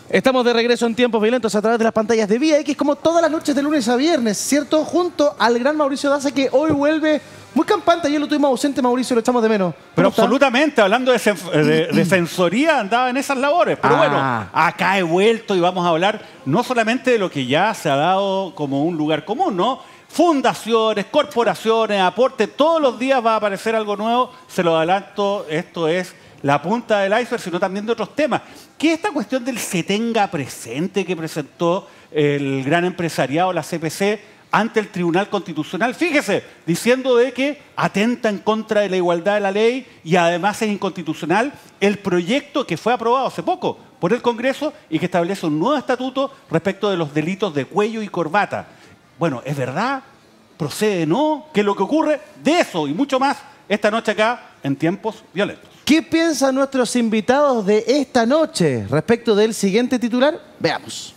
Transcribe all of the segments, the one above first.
Estamos de regreso en Tiempos Violentos a través de las pantallas de Vía X, como todas las noches de lunes a viernes, ¿cierto? Junto al gran Mauricio Daza, que hoy vuelve muy campante. Ayer lo tuvimos ausente, Mauricio, lo echamos de menos. Pero absolutamente, hablando de defensoría, andaba en esas labores. Pero bueno, acá he vuelto y vamos a hablar no solamente de lo que ya se ha dado como un lugar común, ¿no? Fundaciones, corporaciones, aportes, todos los días va a aparecer algo nuevo. Se lo adelanto, esto es la punta del iceberg, sino también de otros temas. Que esta cuestión del se tenga presente que presentó el gran empresariado, la CPC, ante el Tribunal Constitucional, fíjese, diciendo de que atenta en contra de la igualdad de la ley y además es inconstitucional el proyecto que fue aprobado hace poco por el Congreso y que establece un nuevo estatuto respecto de los delitos de cuello y corbata. Bueno, ¿es verdad? ¿Procede no? ¿Qué es lo que ocurre? De eso y mucho más esta noche acá en Tiempos Violentos. ¿Qué piensan nuestros invitados de esta noche respecto del siguiente titular? Veamos.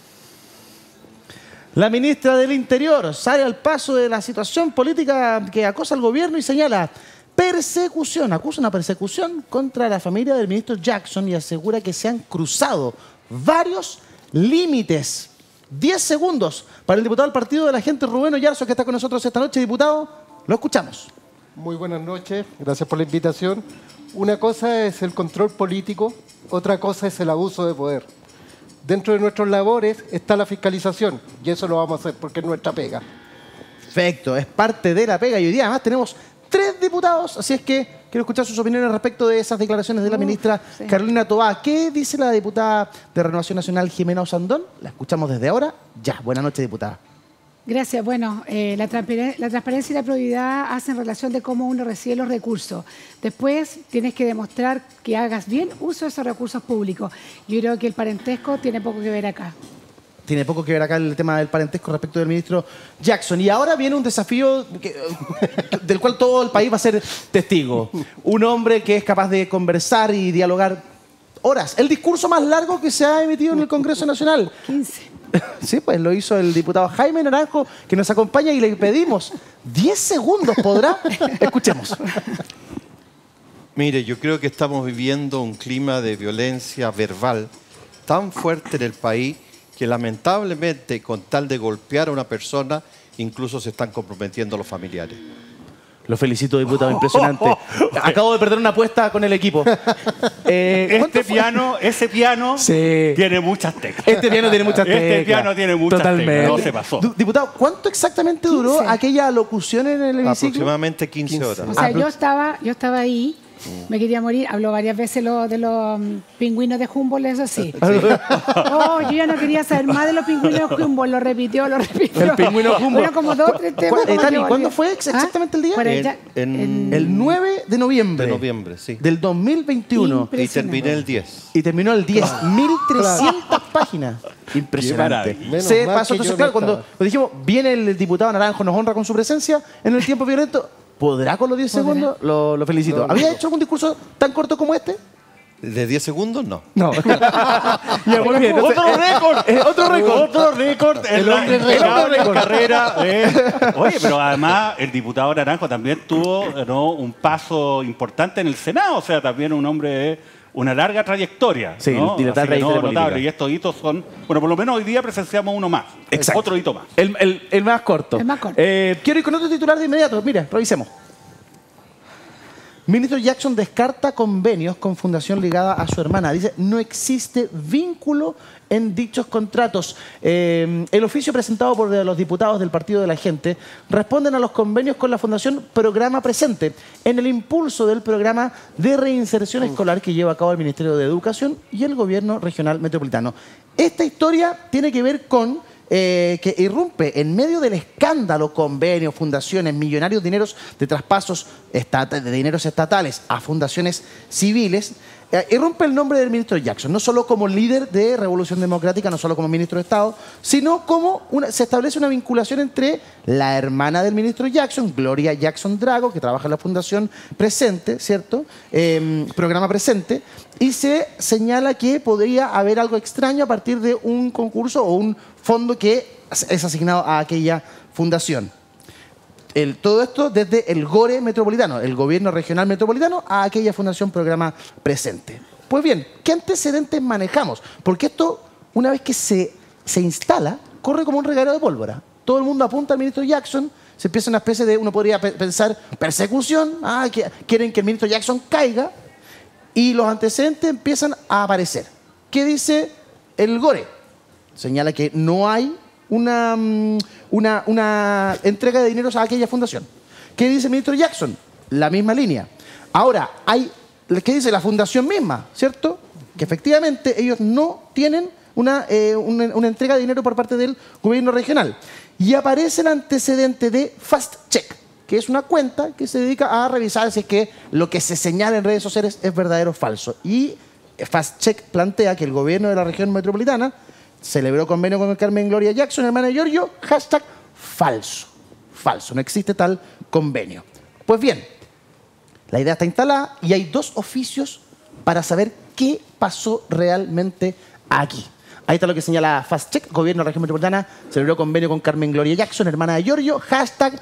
La ministra del Interior sale al paso de la situación política que acosa al gobierno y señala persecución, acusa una persecución contra la familia del ministro Jackson y asegura que se han cruzado varios límites. 10 segundos para el diputado del Partido de la Gente, Rubén Oyarzo, que está con nosotros esta noche. Diputado, lo escuchamos. Muy buenas noches, gracias por la invitación. Una cosa es el control político, otra cosa es el abuso de poder. Dentro de nuestras labores está la fiscalización y eso lo vamos a hacer porque es nuestra pega. Perfecto, es parte de la pega y hoy día además tenemos 3 diputados, así es que quiero escuchar sus opiniones respecto de esas declaraciones de la ministra Carolina Toá. ¿Qué dice la diputada de Renovación Nacional, Jimena Osandón? La escuchamos desde ahora. Ya, buenas noches, diputada. Gracias. Bueno, la transparencia y la probidad hacen relación de cómo uno recibe los recursos. Después tienes que demostrar que hagas bien uso de esos recursos públicos. Yo creo que el parentesco tiene poco que ver acá. Tiene poco que ver acá el tema del parentesco respecto del ministro Jackson. Y ahora viene un desafío del cual todo el país va a ser testigo. Un hombre que es capaz de conversar y dialogar horas. El discurso más largo que se ha emitido en el Congreso Nacional. 15. Sí, pues lo hizo el diputado Jaime Naranjo, que nos acompaña y le pedimos 10 segundos, ¿podrá? Escuchemos. Mire, yo creo que estamos viviendo un clima de violencia verbal tan fuerte en el país que lamentablemente con tal de golpear a una persona incluso se están comprometiendo los familiares. Lo felicito, diputado, impresionante. Acabo de perder una apuesta con el equipo. Ese piano sí. Tiene muchas teclas. Este piano tiene muchas teclas. Este piano tiene muchas teclas. No se pasó. Diputado, ¿cuánto exactamente duró 15. aquella locución en el hemiciclo? Aproximadamente 15 horas. O sea, yo estaba ahí, me quería morir. Habló varias veces de los pingüinos de Humboldt, eso sí. Oh, yo ya no quería saber más de los pingüinos de Humboldt. Lo repitió. El pingüino Humboldt. Bueno, como 2 o 3 temas. Tani, ¿cuándo fue exactamente el día? El 9 de noviembre. De noviembre, sí. Del 2021. Y terminé el 10. Y terminó el 10. 1.300 páginas. Impresionante. Se pasó. Entonces, claro, cuando dijimos, viene el diputado Naranjo, nos honra con su presencia en el Tiempo Violento. ¿Podrá con los 10 segundos? Lo felicito. ¿Había hecho algún discurso tan corto como este? ¿De 10 segundos? No. No. Ya, muy bien. Otro récord. Otro récord. El hombre récord. Carrera. Oye, pero además el diputado Naranjo también tuvo un paso importante en el Senado. O sea, también un hombre de una larga trayectoria. Sí, ¿no? dilatada trayectoria política. Y estos hitos son... Bueno, por lo menos hoy día presenciamos uno más. Exacto. Otro hito más. El más corto. El más corto. Quiero ir con otro titular de inmediato. Mira, revisemos. Ministro Jackson descarta convenios con fundación ligada a su hermana. Dice, no existe vínculo en dichos contratos. El oficio presentado por los diputados del Partido de la Gente responden a los convenios con la Fundación Programa Presente en el impulso del programa de reinserción escolar que lleva a cabo el Ministerio de Educación y el Gobierno Regional Metropolitano. Esta historia tiene que ver con que irrumpe en medio del escándalo, convenios, fundaciones, millonarios dineros de traspasos de dineros estatales a fundaciones civiles. Irrumpe el nombre del ministro Jackson, no solo como líder de Revolución Democrática, no solo como ministro de Estado, sino como se establece una vinculación entre la hermana del ministro Jackson, Gloria Jackson Drago, que trabaja en la Fundación Presente, ¿cierto? Programa Presente, y se señala que podría haber algo extraño a partir de un concurso o un fondo que es asignado a aquella fundación. Todo esto desde el GORE metropolitano, el Gobierno Regional Metropolitano, a aquella Fundación Programa Presente. Pues bien, ¿qué antecedentes manejamos? Porque esto una vez que se instala, corre como un regadero de pólvora. Todo el mundo apunta al ministro Jackson, se empieza una especie de, uno podría pensar, persecución, que quieren que el ministro Jackson caiga, y los antecedentes empiezan a aparecer. ¿Qué dice el GORE? Señala que no hay una entrega de dinero a aquella fundación. ¿Qué dice el ministro Jackson? La misma línea. Ahora, ¿qué dice la fundación misma? ¿Cierto? Que efectivamente ellos no tienen una entrega de dinero por parte del gobierno regional. Y aparece el antecedente de Fast Check, que es una cuenta que se dedica a revisar si es que lo que se señala en redes sociales es verdadero o falso. Y Fast Check plantea que el gobierno de la región metropolitana celebró convenio con Carmen Gloria Jackson, hermana de Giorgio, hashtag falso. Falso, no existe tal convenio. Pues bien, la idea está instalada y hay 2 oficios para saber qué pasó realmente aquí. Ahí está lo que señala Fast Check. Gobierno de la región metropolitana celebró convenio con Carmen Gloria Jackson, hermana de Giorgio, hashtag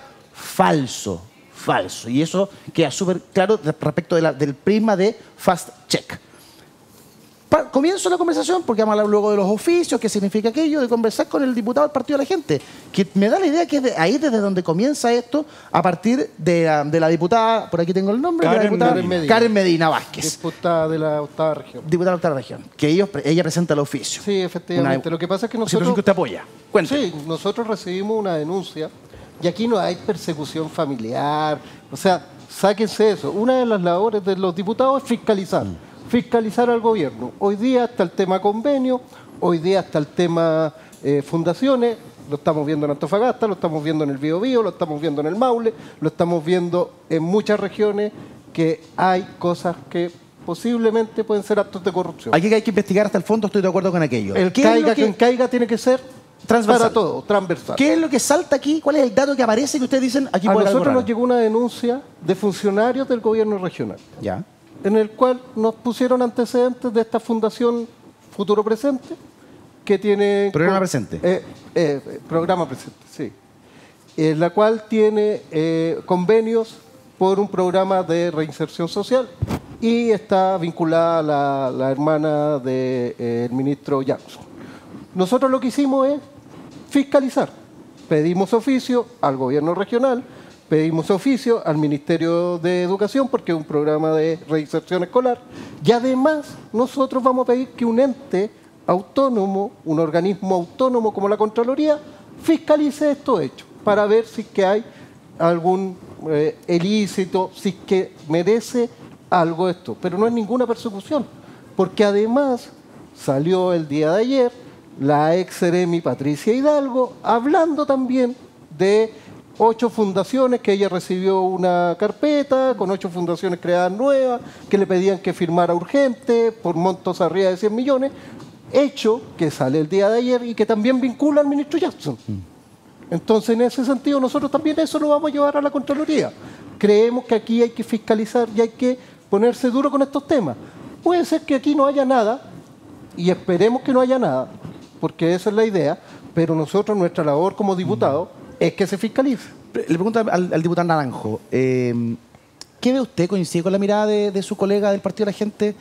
falso. Falso. Y eso queda súper claro respecto del prisma de Fast Check. Comienzo la conversación, porque vamos a hablar luego de los oficios, qué significa aquello, de conversar con el diputado del Partido de la Gente, que me da la idea que es ahí desde donde comienza esto, a partir de la diputada, por aquí tengo el nombre, Karen Medina Vázquez. Diputada de la 8ª región. Diputada de la 8ª región, que ella presenta el oficio. Sí, efectivamente. Lo que pasa es que nosotros... que usted apoya. Cuénteme. Sí, nosotros recibimos una denuncia, y aquí no hay persecución familiar, o sea, sáquense eso. Una de las labores de los diputados es fiscalizar al gobierno. Hoy día está el tema convenio, hoy día está el tema fundaciones, lo estamos viendo en Antofagasta, lo estamos viendo en el Biobío, lo estamos viendo en el Maule, lo estamos viendo en muchas regiones que hay cosas que posiblemente pueden ser actos de corrupción. Aquí hay que investigar hasta el fondo, estoy de acuerdo con aquello. Quien caiga tiene que ser transversal. Para todo, transversal. ¿Qué es lo que salta aquí? ¿Cuál es el dato que aparece que ustedes dicen aquí? A nosotros nos llegó una denuncia de funcionarios del gobierno regional. Ya. En el cual nos pusieron antecedentes de esta fundación Futuro Presente, que tiene... Programa Presente. Programa Presente, sí. La cual tiene convenios por un programa de reinserción social y está vinculada a la hermana del ministro Jackson. Nosotros lo que hicimos es fiscalizar. Pedimos oficio al gobierno regional, pedimos oficio al Ministerio de Educación porque es un programa de reinserción escolar y además nosotros vamos a pedir que un ente autónomo, un organismo autónomo como la Contraloría, fiscalice estos hechos para ver si es que hay algún ilícito, si es que merece algo esto. Pero no es ninguna persecución, porque además salió el día de ayer la ex Seremi Patricia Hidalgo hablando también de 8 fundaciones, que ella recibió una carpeta con 8 fundaciones creadas nuevas, que le pedían que firmara urgente por montos arriba de 100 millones, hecho que sale el día de ayer y que también vincula al ministro Jackson. Entonces, en ese sentido, nosotros también eso lo vamos a llevar a la Contraloría. Creemos que aquí hay que fiscalizar y hay que ponerse duro con estos temas. Puede ser que aquí no haya nada, y esperemos que no haya nada, porque esa es la idea, pero nosotros, nuestra labor como diputados, es que se fiscalice. Le pregunto al diputado Naranjo, ¿qué ve usted? ¿Coincide con la mirada de su colega del Partido de la Gente,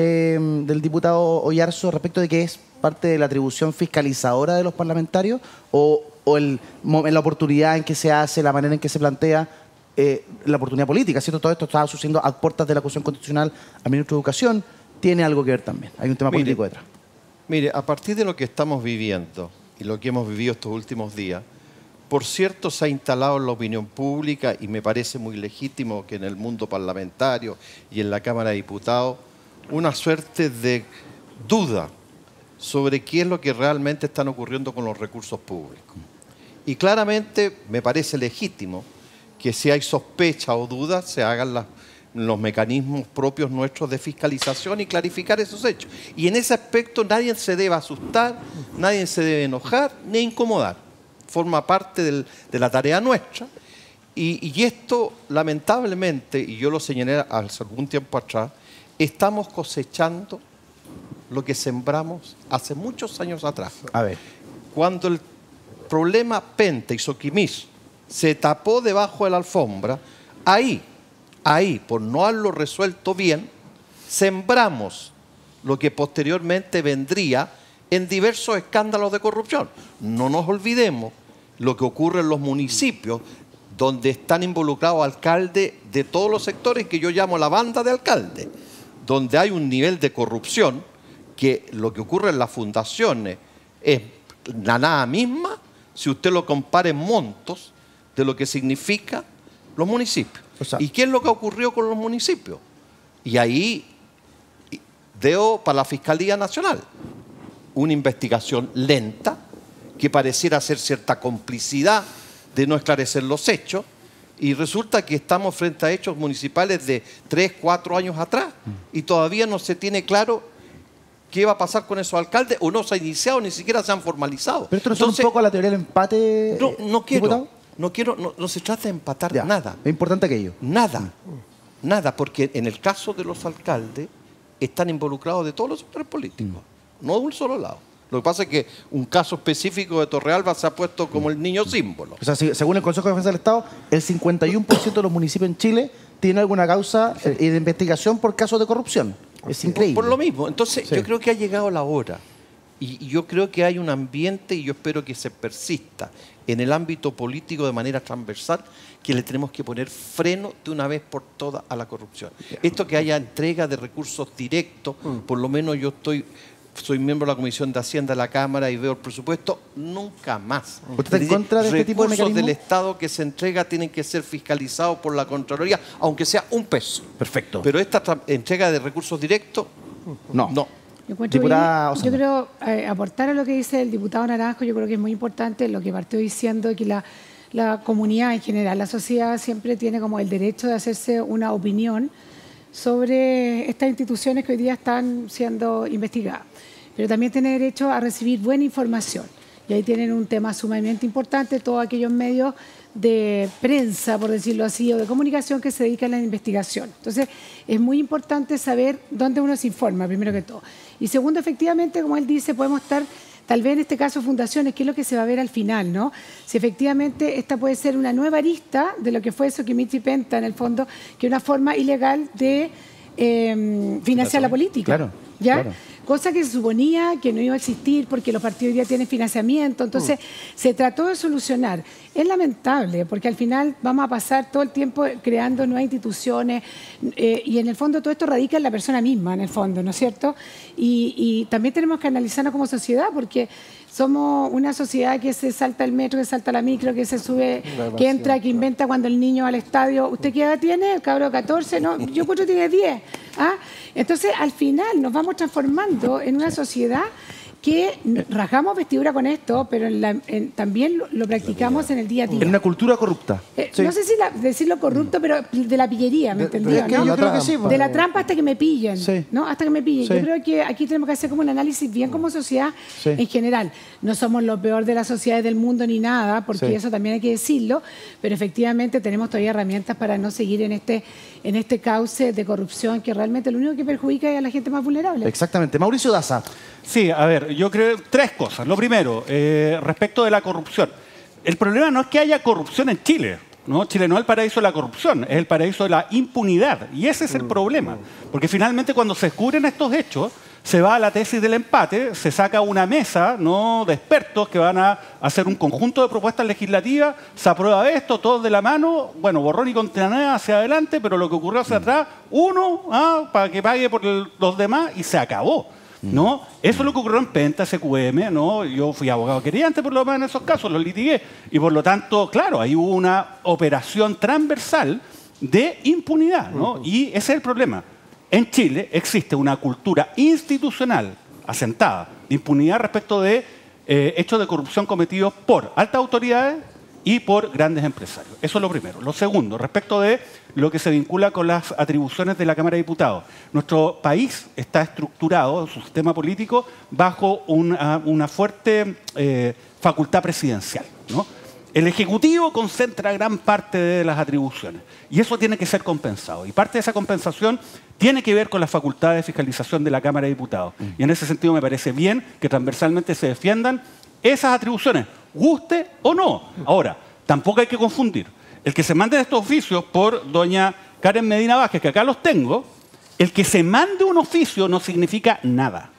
del diputado Oyarzo, respecto de que es parte de la atribución fiscalizadora de los parlamentarios o en la oportunidad en que se hace, la manera en que se plantea la oportunidad política? ¿Cierto? Todo esto estaba sucediendo a puertas de la acusación constitucional al ministro de Educación. Tiene algo que ver también. Hay un tema político detrás. Mire, a partir de lo que estamos viviendo y lo que hemos vivido estos últimos días, por cierto, se ha instalado en la opinión pública, y me parece muy legítimo que en el mundo parlamentario y en la Cámara de Diputados, una suerte de duda sobre qué es lo que realmente están ocurriendo con los recursos públicos. Y claramente me parece legítimo que si hay sospecha o dudas se hagan los mecanismos propios nuestros de fiscalización y clarificar esos hechos. Y en ese aspecto nadie se debe asustar, nadie se debe enojar ni incomodar. Forma parte de la tarea nuestra. Y esto, lamentablemente, y yo lo señalé hace algún tiempo atrás, estamos cosechando lo que sembramos hace muchos años atrás. A ver. Cuando el problema Penta y Soquimich se tapó debajo de la alfombra, ahí, por no haberlo resuelto bien, sembramos lo que posteriormente vendría en diversos escándalos de corrupción. No nos olvidemos lo que ocurre en los municipios donde están involucrados alcaldes de todos los sectores que yo llamo la banda de alcaldes, donde hay un nivel de corrupción que lo que ocurre en las fundaciones es la nada misma si usted lo compara en montos de lo que significa los municipios. O sea, ¿y qué es lo que ocurrió con los municipios? Y ahí veo para la Fiscalía Nacional una investigación lenta que pareciera ser cierta complicidad de no esclarecer los hechos, y resulta que estamos frente a hechos municipales de 3, 4 años atrás y todavía no se tiene claro qué va a pasar con esos alcaldes, o no se ha iniciado, ni siquiera se han formalizado. Pero esto no es un poco a la teoría del empate. No se trata de empatar Ya, nada. Es importante aquello. Nada, porque en el caso de los alcaldes están involucrados de todos los sectores políticos, no de un solo lado. Lo que pasa es que un caso específico de Torrealba se ha puesto como el niño símbolo. O sea, según el Consejo de Defensa del Estado, el 51% de los municipios en Chile tienen alguna causa de investigación por casos de corrupción. Es increíble. Por lo mismo. Entonces, Sí. yo creo que ha llegado la hora. Y yo creo que hay un ambiente, y yo espero que se persista en el ámbito político de manera transversal, que le tenemos que poner freno de una vez por todas a la corrupción. Esto que haya entrega de recursos directos, por lo menos yo soy miembro de la Comisión de Hacienda de la Cámara y veo el presupuesto, nunca más. ¿Usted está en contra de este tipo de Recursos mecanismo? del Estado que se entrega tienen que ser fiscalizados por la Contraloría, aunque sea un peso. Perfecto. Pero esta entrega de recursos directos, No. no. Yo encuentro Diputada bien. Yo Osana. creo, aportar a lo que dice el diputado Naranjo, yo creo que es muy importante lo que partió diciendo, que la comunidad en general, la sociedad siempre tiene como el derecho de hacerse una opinión sobre estas instituciones que hoy día están siendo investigadas. Pero también tiene derecho a recibir buena información. Y ahí tienen un tema sumamente importante, todos aquellos medios de prensa, por decirlo así, o de comunicación que se dedican a la investigación. Entonces, es muy importante saber dónde uno se informa, primero que todo. Y segundo, efectivamente, como él dice, podemos estar, tal vez en este caso, fundaciones, que es lo que se va a ver al final, ¿no? Si efectivamente esta puede ser una nueva arista de lo que fue Soquimich Penta, en el fondo, que es una forma ilegal de financiar la política. Claro, ¿Ya? claro. Cosa que se suponía que no iba a existir porque los partidos ya tienen financiamiento. Entonces, se trató de solucionar. Es lamentable porque al final vamos a pasar todo el tiempo creando nuevas instituciones y en el fondo todo esto radica en la persona misma, en el fondo, ¿no es cierto? Y también tenemos que analizarnos como sociedad porque somos una sociedad que se salta el metro, que salta la micro, que se sube, que entra, que inventa cuando el niño va al estadio. ¿Usted qué edad tiene? El cabro de 14, ¿no? Yo creo que tiene 10. ¿Ah? Entonces, al final nos vamos transformando en una sociedad que rajamos vestidura con esto, pero también lo practicamos en el día a día. En una cultura corrupta. Sí. No sé si decirlo corrupto, pero de la pillería, ¿me entendió? es que ¿no? yo creo que sí, De la trampa hasta que me pillen, Sí. ¿no? Hasta que me pillen. Sí. Yo creo que aquí tenemos que hacer como un análisis bien como sociedad Sí. en general. No somos lo peor de las sociedades del mundo ni nada, porque Sí. eso también hay que decirlo, pero efectivamente tenemos todavía herramientas para no seguir en este cauce de corrupción que realmente lo único que perjudica es a la gente más vulnerable. Exactamente. Mauricio Daza. Sí, a ver, yo creo tres cosas. Lo primero, respecto de la corrupción. El problema no es que haya corrupción en Chile, ¿no? Chile no es el paraíso de la corrupción, es el paraíso de la impunidad. Y ese es el problema. Porque finalmente cuando se descubren estos hechos, se va a la tesis del empate, se saca una mesa, ¿no?, de expertos que van a hacer un conjunto de propuestas legislativas, se aprueba esto, todos de la mano, bueno, borrón y cuenta nueva hacia adelante, pero lo que ocurrió hacia atrás, uno, para que pague por los demás, y se acabó. ¿No? Eso es lo que ocurrió en Penta, SQM, ¿no? Yo fui abogado querellante por lo menos en esos casos, los litigué. Y por lo tanto, claro, ahí hubo una operación transversal de impunidad, ¿no? Y ese es el problema. En Chile existe una cultura institucional asentada de impunidad respecto de hechos de corrupción cometidos por altas autoridades y por grandes empresarios. Eso es lo primero. Lo segundo, respecto de lo que se vincula con las atribuciones de la Cámara de Diputados. Nuestro país está estructurado, su sistema político, bajo una fuerte facultad presidencial, ¿no? El Ejecutivo concentra gran parte de las atribuciones y eso tiene que ser compensado. Y parte de esa compensación tiene que ver con la facultad de fiscalización de la Cámara de Diputados. Y en ese sentido me parece bien que transversalmente se defiendan esas atribuciones, guste o no. Ahora, tampoco hay que confundir. El que se mande estos oficios por doña Karen Medina Vázquez, que acá los tengo, el que se mande un oficio no significa nada.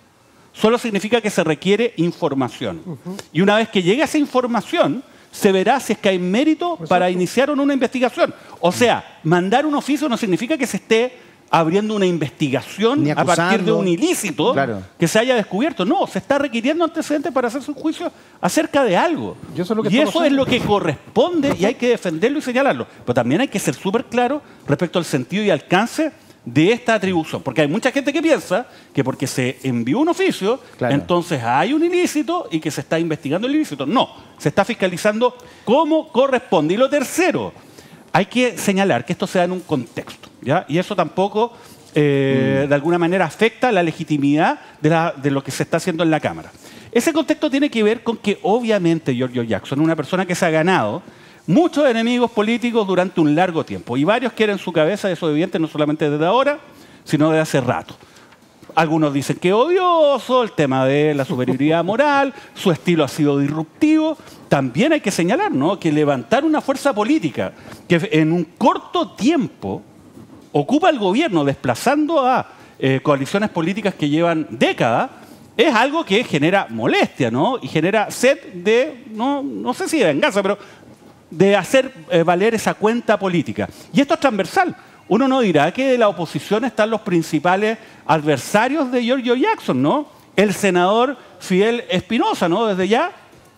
solo significa que se requiere información. Y una vez que llegue esa información, se verá si es que hay mérito para iniciar o no una investigación. O sea, mandar un oficio no significa que se esté abriendo una investigación a partir de un ilícito que se haya descubierto. No, se está requiriendo antecedentes para hacerse un juicio acerca de algo. Y eso es lo que corresponde y hay que defenderlo y señalarlo. Pero también hay que ser súper claro respecto al sentido y alcance de esta atribución. Porque hay mucha gente que piensa que porque se envió un oficio, entonces hay un ilícito y que se está investigando el ilícito. No, se está fiscalizando como corresponde. Y lo tercero, hay que señalar que esto se da en un contexto, ¿ya? Y eso tampoco, de alguna manera, afecta la legitimidad de lo que se está haciendo en la Cámara. Ese contexto tiene que ver con que, obviamente, Giorgio Jackson es una persona que se ha ganado muchos enemigos políticos durante un largo tiempo. Y varios quieren su cabeza, eso es evidente, no solamente desde ahora, sino desde hace rato. Algunos dicen que es odioso, el tema de la superioridad moral, su estilo ha sido disruptivo. También hay que señalar, ¿no?, que levantar una fuerza política que en un corto tiempo ocupa el gobierno desplazando a coaliciones políticas que llevan décadas, es algo que genera molestia, ¿no? Y genera sed de, no sé si de venganza, pero de hacer valer esa cuenta política. Y esto es transversal. Uno no dirá que de la oposición están los principales adversarios de Giorgio Jackson, ¿no? El senador Fidel Espinosa, ¿no? Desde ya,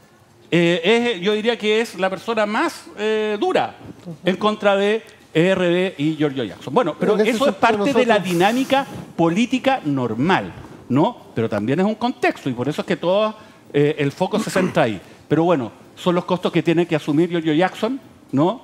yo diría que es la persona más dura en contra de ERD y Giorgio Jackson. Bueno, pero eso es parte de la dinámica política normal, ¿no? Pero también es un contexto y por eso es que todo el foco se centra ahí. Pero bueno, son los costos que tiene que asumir Giorgio Jackson, ¿no?,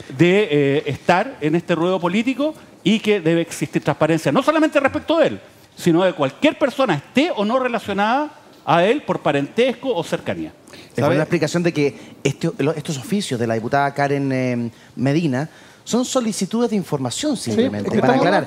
de estar en este ruedo político y que debe existir transparencia, no solamente respecto de él, sino de cualquier persona, esté o no relacionada a él por parentesco o cercanía. Es una explicación de que estos oficios de la diputada Karen Medina son solicitudes de información simplemente, para aclarar.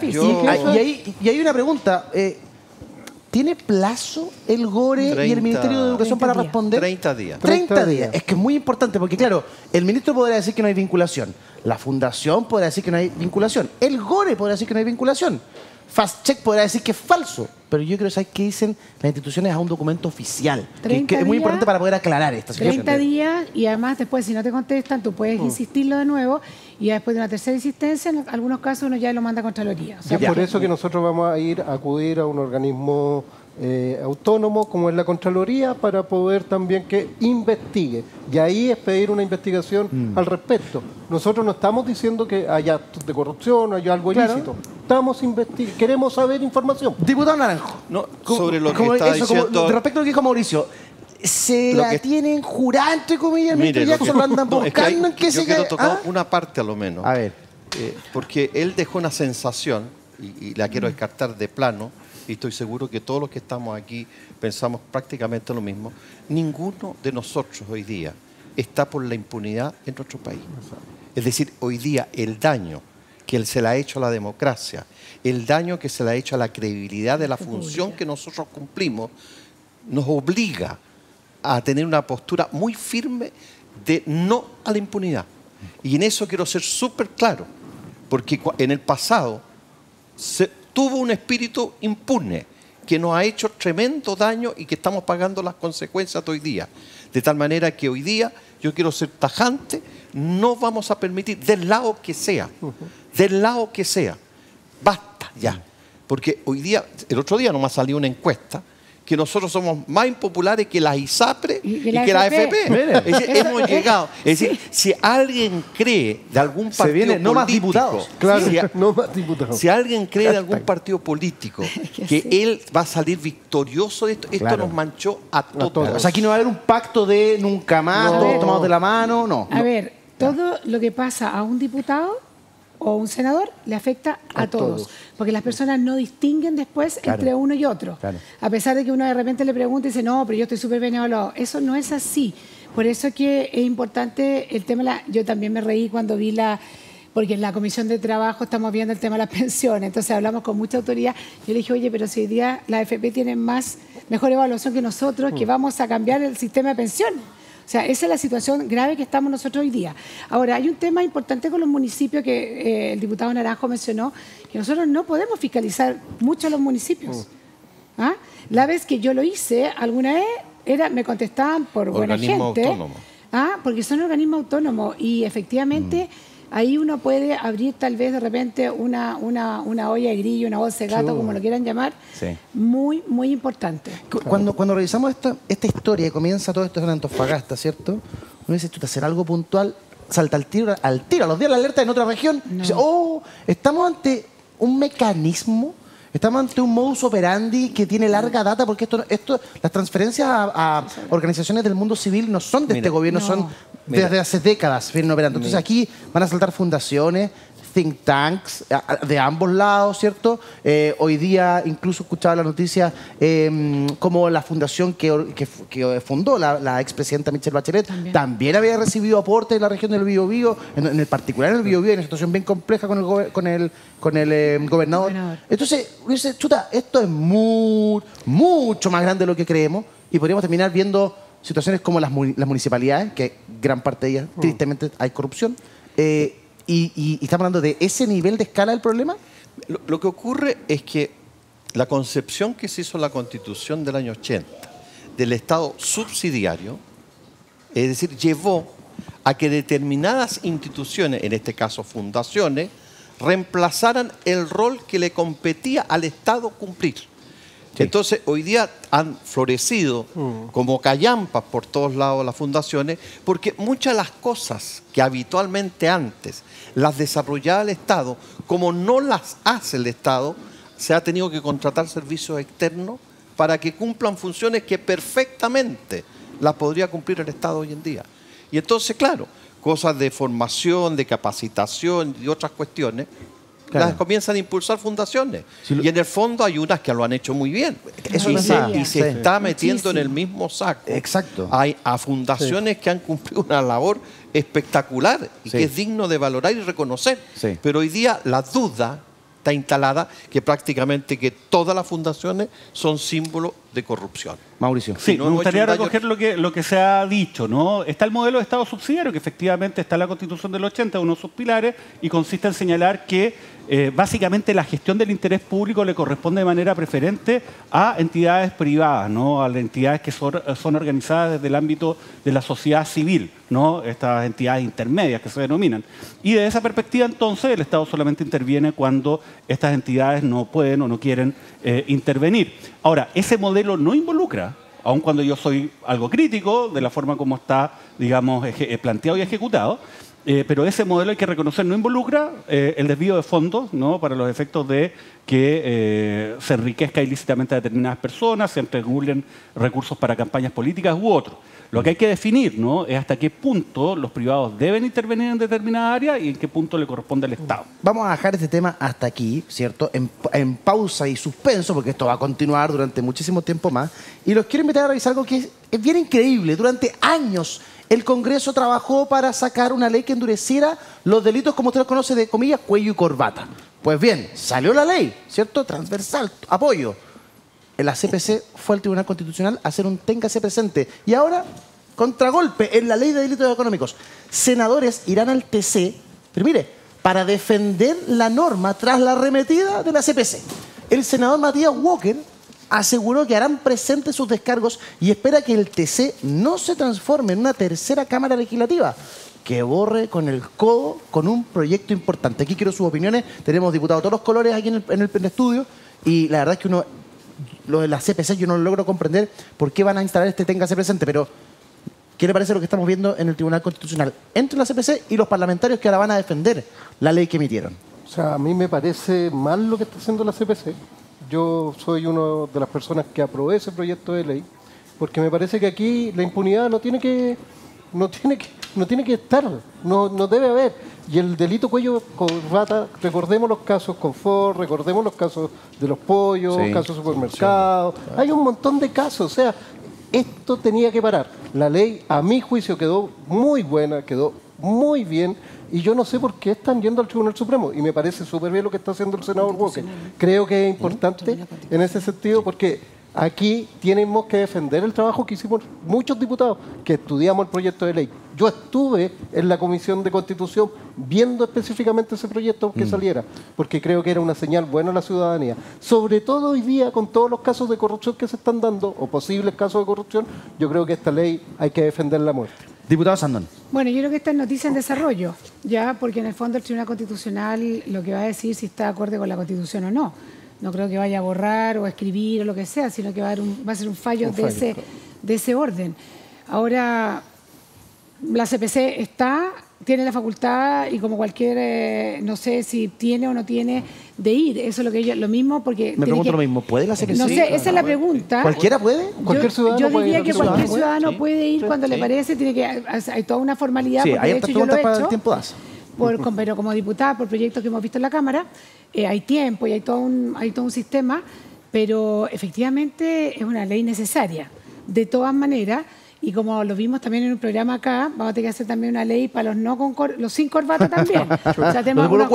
Y hay una pregunta. ¿Tiene plazo el GORE y el Ministerio de Educación para responder? 30 días. 30 días. Es que es muy importante porque, claro, el ministro podrá decir que no hay vinculación. La Fundación podrá decir que no hay vinculación. El GORE podrá decir que no hay vinculación. Fast Check podrá decir que es falso. Pero yo quiero saber qué dicen las instituciones a un documento oficial. Que es muy importante para poder aclarar esta situación. 30 días y además después, si no te contestan, tú puedes insistirlo de nuevo y después de una tercera insistencia, en algunos casos uno ya lo manda a Contraloría. O sea, es por eso que nosotros vamos a acudir a un organismo autónomo como es la Contraloría para poder también que investigue. Y ahí es pedir una investigación al respecto. Nosotros no estamos diciendo que haya actos de corrupción, haya algo ilícito. Estamos queremos saber información. Diputado Naranjo. No, sobre lo que está diciendo... respecto a lo que dijo Mauricio, ¿se la tienen jurada, entre comillas, mire, Jackson, lo andan buscando? Yo quiero tocar una parte a lo menos. A ver. Porque él dejó una sensación, y la quiero descartar de plano, y estoy seguro que todos los que estamos aquí pensamos prácticamente lo mismo. Ninguno de nosotros hoy día está por la impunidad en nuestro país. Es decir, hoy día el daño que se le ha hecho a la democracia, el daño que se le ha hecho a la credibilidad de la función que nosotros cumplimos, nos obliga a tener una postura muy firme de no a la impunidad. Y en eso quiero ser súper claro, porque en el pasado tuvo un espíritu impune que nos ha hecho tremendo daño y que estamos pagando las consecuencias de hoy día. De tal manera que hoy día yo quiero ser tajante, no vamos a permitir, del lado que sea, basta ya. Porque hoy día, el otro día nomás salió una encuesta que nosotros somos más impopulares que las ISAPRE y que la AFP. Es decir, hemos llegado. Es decir, si alguien cree de algún partido político... no más diputados. Claro, no más diputados. Si alguien cree de algún partido político que él va a salir victorioso de esto, esto nos manchó a todos. O sea, aquí no va a haber un pacto de nunca más, todos tomados de la mano, no. A ver, todo lo que pasa a un diputado o un senador le afecta a todos, porque las personas no distinguen después entre uno y otro. A pesar de que uno de repente le pregunta y dice, no, pero yo estoy súper bien evaluado. Eso no es así. Por eso que es importante el tema, yo también me reí cuando vi porque en la Comisión de Trabajo estamos viendo el tema de las pensiones, entonces hablamos con mucha autoridad. Yo le dije, oye, pero si hoy día la AFP tiene mejor evaluación que nosotros, que vamos a cambiar el sistema de pensiones. O sea, esa es la situación grave que estamos nosotros hoy día. Ahora, hay un tema importante con los municipios que el diputado Naranjo mencionó, que nosotros no podemos fiscalizar mucho a los municipios. La vez que yo lo hice, alguna vez, me contestaban por buena Organismo gente. autónomo. Porque son organismos autónomos y efectivamente ahí uno puede abrir tal vez de repente una olla de grillo, una bolsa de gato, como lo quieran llamar, muy, muy importante. Cuando revisamos esta historia y comienza todo esto en Antofagasta, ¿cierto? Uno dice, chuta, ¿será algo puntual? Salta al tiro, a los días de la alerta en otra región. No. Dice, estamos ante un mecanismo, estamos ante un modus operandi que tiene larga data, porque las transferencias a organizaciones del mundo civil no son de este gobierno, son desde hace décadas vienen operando. Entonces aquí van a saltar fundaciones, think tanks de ambos lados, ¿cierto? Hoy día incluso escuchaba la noticia como la fundación que fundó la expresidenta Michelle Bachelet también había recibido aportes de la región del Biobío, en el particular en el Biobío, en una situación bien compleja con el gobernador. Entonces, uno dice, chuta, esto es mucho más grande de lo que creemos y podríamos terminar viendo situaciones como las municipalidades, que gran parte de ellas, tristemente, hay corrupción. Y estamos hablando de ese nivel de escala del problema. Lo que ocurre es que la concepción que se hizo en la Constitución del año 80 del Estado subsidiario, es decir, llevó a que determinadas instituciones, en este caso fundaciones, reemplazaran el rol que le competía al Estado cumplir. Sí. Entonces, hoy día han florecido como callampas por todos lados las fundaciones, porque muchas de las cosas que habitualmente antes las desarrollaba el Estado, como no las hace el Estado, se ha tenido que contratar servicios externos para que cumplan funciones que perfectamente las podría cumplir el Estado hoy en día. Y entonces, claro, cosas de formación, de capacitación y otras cuestiones, las comienzan a impulsar fundaciones. Y en el fondo hay unas que lo han hecho muy bien. Y se está metiendo en el mismo saco. Exacto. Hay a fundaciones que han cumplido una labor espectacular y que es digno de valorar y reconocer. Pero hoy día la duda está instalada que prácticamente que todas las fundaciones son símbolos de corrupción. Mauricio. Sí, me gustaría recoger lo que se ha dicho, ¿no? Está el modelo de Estado subsidiario, que efectivamente está en la Constitución del 80, uno de sus pilares, y consiste en señalar que básicamente la gestión del interés público le corresponde de manera preferente a entidades privadas, ¿no? A las entidades que son organizadas desde el ámbito de la sociedad civil, ¿no? Estas entidades intermedias que se denominan. Y desde esa perspectiva, entonces, el Estado solamente interviene cuando estas entidades no pueden o no quieren intervenir. Ahora, ese modelo no involucra, aun cuando yo soy algo crítico de la forma como está, digamos, planteado y ejecutado, pero ese modelo hay que reconocer no involucra el desvío de fondos, ¿no? Para los efectos de que se enriquezca ilícitamente a determinadas personas, se entregulen recursos para campañas políticas u otros. Lo que hay que definir, ¿no? Es hasta qué punto los privados deben intervenir en determinada área y en qué punto le corresponde al Estado. Vamos a dejar este tema hasta aquí, ¿cierto? En pausa y suspenso, porque esto va a continuar durante muchísimo tiempo más. Y los quiero invitar a revisar algo que es bien increíble. Durante años el Congreso trabajó para sacar una ley que endureciera los delitos, como usted los conoce, de comillas, cuello y corbata. Pues bien, salió la ley, ¿cierto? Transversal, apoyo. La CPC fue al Tribunal Constitucional a hacer un téngase presente. Y ahora, contragolpe en la ley de delitos económicos. Senadores irán al TC, pero mire, para defender la norma tras la arremetida de la CPC. El senador Matías Walker aseguró que harán presentes sus descargos y espera que el TC no se transforme en una tercera Cámara Legislativa que borre con el codo con un proyecto importante. Aquí quiero sus opiniones. Tenemos diputados de todos los colores aquí en el estudio y la verdad es que lo de la CPC yo no logro comprender por qué van a instalar este téngase presente, pero ¿qué le parece lo que estamos viendo en el Tribunal Constitucional entre la CPC y los parlamentarios que ahora van a defender la ley que emitieron? O sea, a mí me parece mal lo que está haciendo la CPC. Yo soy una de las personas que aprobé ese proyecto de ley, porque me parece que aquí la impunidad no tiene que estar, no debe haber. Y el delito cuello corbata, recordemos los casos Confort, recordemos los casos de los pollos, casos supermercados, hay un montón de casos, o sea, esto tenía que parar. La ley, a mi juicio, quedó muy buena, quedó muy bien, y yo no sé por qué están yendo al Tribunal Supremo, y me parece súper bien lo que está haciendo el senador Walker. Creo que es importante en ese sentido, porque Aquí tenemos que defender el trabajo que hicimos muchos diputados que estudiamos el proyecto de ley. Yo estuve en la Comisión de Constitución viendo específicamente ese proyecto que saliera, porque creo que era una señal buena a la ciudadanía. Sobre todo hoy día, con todos los casos de corrupción que se están dando, o posibles casos de corrupción, yo creo que esta ley hay que defenderla a muerte. Diputado Sandón. Bueno, yo creo que esta es noticia en desarrollo, ya, porque en el fondo el Tribunal Constitucional lo que va a decir si está de acuerdo con la Constitución o no. No creo que vaya a borrar o a escribir o lo que sea, sino que va a ser un fallo de ese orden. Ahora, la CPC tiene la facultad y como cualquier, no sé si tiene o no tiene, de ir. Eso es lo que lo mismo porque... Me pregunto lo mismo, ¿puede la CPC? No sé, esa es la pregunta. ¿Cualquiera puede? Cualquier ciudadano yo diría puede, que cualquier ciudadano puede ir cuando le parece, hay toda una formalidad. Sí, porque hay de estas hecho yo lo preguntas he para el hecho. tiempo DAS. Pero como diputada, por proyectos que hemos visto en la Cámara, hay tiempo y hay todo un sistema, pero efectivamente es una ley necesaria. De todas maneras, y como lo vimos también en un programa acá, vamos a tener que hacer también una ley para los sin corbata también. O sea, tenemos unos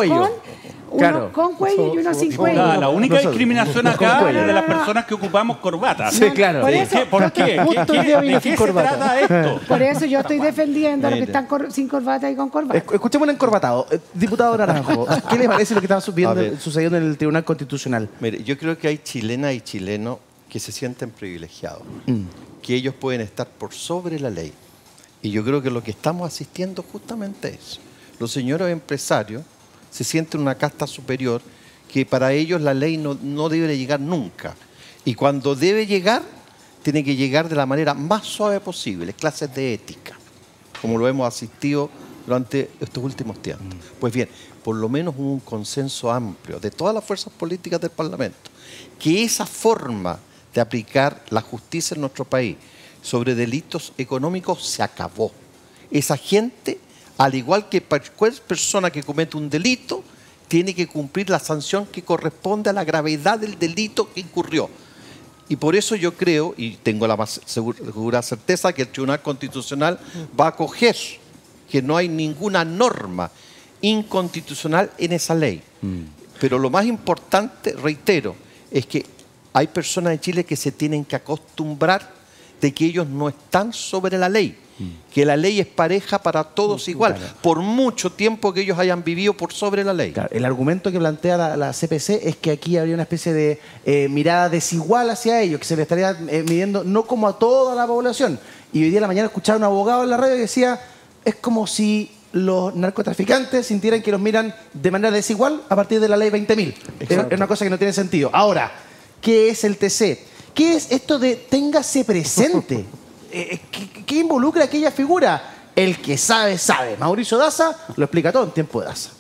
con cuello y unos sin cuello. La única discriminación acá es de las personas que ocupamos corbata. Sí, claro. ¿Por qué? ¿De qué se trata esto? Por eso yo estoy defendiendo a los que están sin corbata y con corbata. Escuchemos un encorbatado. Diputado Naranjo, ¿qué les parece lo que estaba sucediendo en el Tribunal Constitucional? Mire, yo creo que hay chilenas y chilenos que se sienten privilegiados, que ellos pueden estar por sobre la ley. Y yo creo que lo que estamos asistiendo justamente es eso. Los señores empresarios se sienten una casta superior que para ellos la ley no debe llegar nunca. Y cuando debe llegar, tiene que llegar de la manera más suave posible, clases de ética, como lo hemos asistido durante estos últimos tiempos. Pues bien, por lo menos hubo un consenso amplio de todas las fuerzas políticas del Parlamento, que esa forma de aplicar la justicia en nuestro país sobre delitos económicos se acabó. Esa gente, al igual que cualquier persona que comete un delito, tiene que cumplir la sanción que corresponde a la gravedad del delito que incurrió. Y por eso yo creo, y tengo la más segura certeza, que el Tribunal Constitucional va a acoger que no hay ninguna norma inconstitucional en esa ley. Pero lo más importante, reitero, es que hay personas en Chile que se tienen que acostumbrar de que ellos no están sobre la ley, que la ley es pareja para todos igual, por mucho tiempo que ellos hayan vivido por sobre la ley. Claro, el argumento que plantea la CPC es que aquí habría una especie de mirada desigual hacia ellos, que se le estaría midiendo no como a toda la población. Y hoy día en la mañana escuchaba a un abogado en la radio que decía, es como si los narcotraficantes sintieran que los miran de manera desigual a partir de la ley 20.000. Es una cosa que no tiene sentido. Ahora, ¿qué es el TC? ¿Qué es esto de téngase presente? ¿Qué involucra aquella figura? El que sabe, sabe. Mauricio Daza lo explica todo en tiempo de Daza.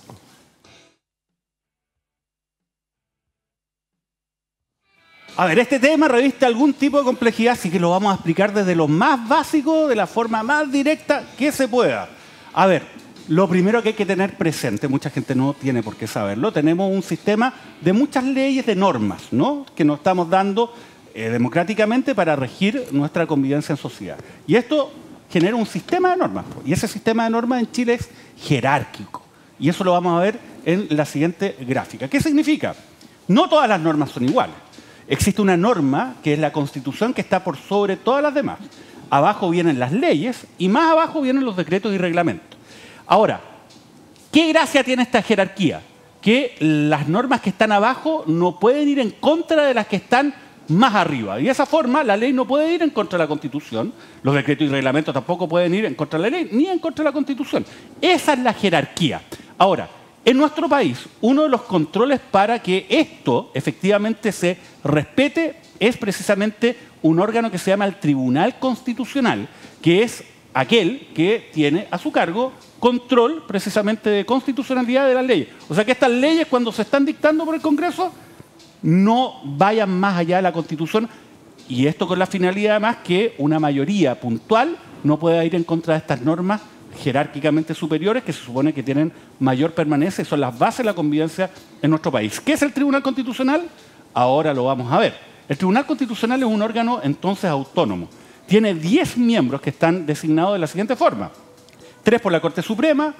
A ver, este tema reviste algún tipo de complejidad, así que lo vamos a explicar desde lo más básico, de la forma más directa que se pueda. A ver, lo primero que hay que tener presente, mucha gente no tiene por qué saberlo, tenemos un sistema de muchas leyes, de normas, ¿no?, que nos estamos dando democráticamente para regir nuestra convivencia en sociedad. Y esto genera un sistema de normas, y ese sistema de normas en Chile es jerárquico. Y eso lo vamos a ver en la siguiente gráfica. ¿Qué significa? No todas las normas son iguales. Existe una norma, que es la Constitución, que está por sobre todas las demás. Abajo vienen las leyes y más abajo vienen los decretos y reglamentos. Ahora, ¿qué gracia tiene esta jerarquía? Que las normas que están abajo no pueden ir en contra de las que están más arriba. Y de esa forma, la ley no puede ir en contra de la Constitución, los decretos y reglamentos tampoco pueden ir en contra de la ley, ni en contra de la Constitución. Esa es la jerarquía. Ahora, en nuestro país, uno de los controles para que esto efectivamente se respete es precisamente un órgano que se llama el Tribunal Constitucional, que es aquel que tiene a su cargo control precisamente de constitucionalidad de las leyes. O sea que estas leyes, cuando se están dictando por el Congreso, no vayan más allá de la Constitución, y esto con la finalidad además que una mayoría puntual no pueda ir en contra de estas normas jerárquicamente superiores que se supone que tienen mayor permanencia y son las bases de la convivencia en nuestro país. ¿Qué es el Tribunal Constitucional? Ahora lo vamos a ver. El Tribunal Constitucional es un órgano entonces autónomo. Tiene 10 miembros que están designados de la siguiente forma: 3 por la Corte Suprema,